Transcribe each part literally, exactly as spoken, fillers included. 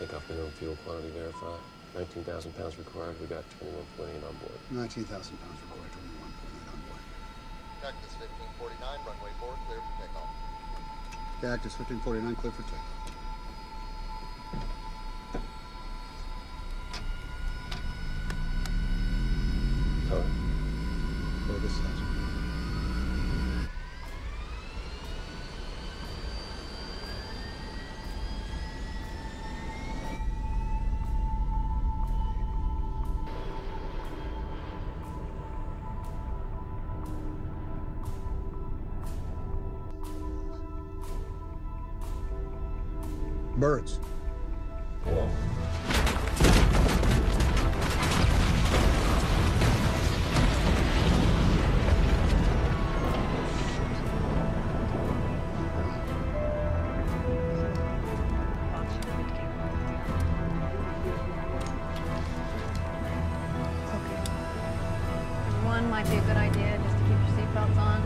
Takeoff minimum fuel quantity verified. nineteen thousand pounds required. We got twenty-one point eight on board. nineteen thousand pounds required, twenty-one point eight on board. Cactus fifteen forty-nine, runway four, clear for takeoff. Cactus fifteen forty-nine, clear for takeoff. Tony. Go this side. Birds. Whoa. One might be a good idea just to keep your seatbelts on.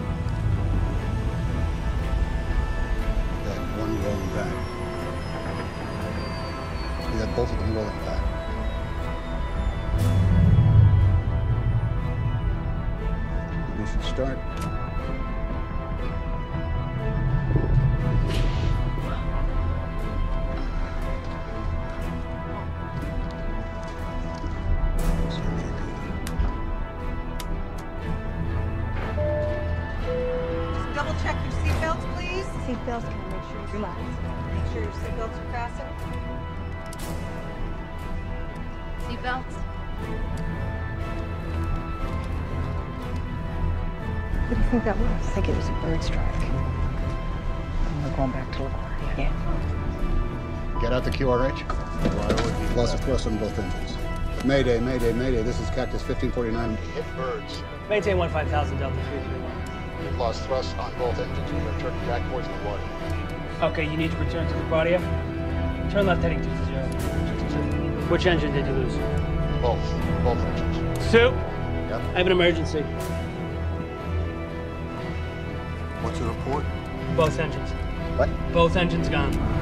Got one rolling back. We got both of them rolling back. Ignition start. Double check your seatbelts, please. Seatbelts, can make sure you relax. Make sure your seatbelts are fastened. Seatbelts. What do you think that was? I think it was a bird strike. And we're going back to LaGuardia. Yeah. Get out the Q R H. Loss of thrust on both engines. Mayday, mayday, mayday. This is Cactus fifteen forty-nine. Hit birds. Maintain one five thousand Delta three three one. We've lost thrust on both engines. We are turning back towards the water. Okay, you need to return to LaGuardia. Turn left heading two zero. Which engine did you lose? Both. Both engines. Sue? Yep. I have an emergency. What's the report? Both engines. What? Both engines gone.